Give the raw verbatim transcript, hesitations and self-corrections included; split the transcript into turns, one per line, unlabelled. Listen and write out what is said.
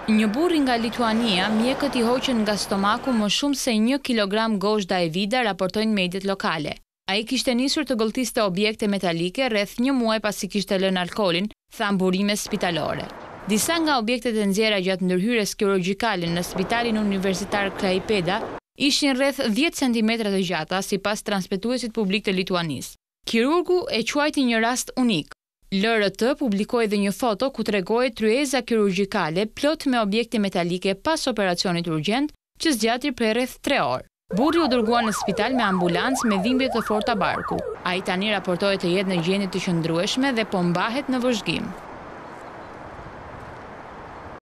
Një burri nga Lituania, mjekët i hoqën nga stomaku më shumë se një kilogram gozhda e vida, raportojnë mediat lokale. Ai kishte nisur të golltiste objekte metalike rreth një muaj pasi kishte lënë alkolin, than burimet spitalore. Disa nga objektet e nxjerra gjatë ndërhyrjes kirurgjikale në Spitalin Universitar Klaipeda ishin rreth dhjetë centimetra të gjata, sipas transmetuesit publik të Lituanisë. Kirurgu e quajti një rast unik. L R T publikoi dhe një foto ku tregohej tryeza kirurgjikale plot me objekte metalike pas operacionit urgjent që zgjati për rreth tre orë. Burri u dërguar në spital me ambulancë me dhimbje të forta barku. Ai tani raportohet të jetë në gjendje të qëndrueshme dhe po mbahet në vëzhgim.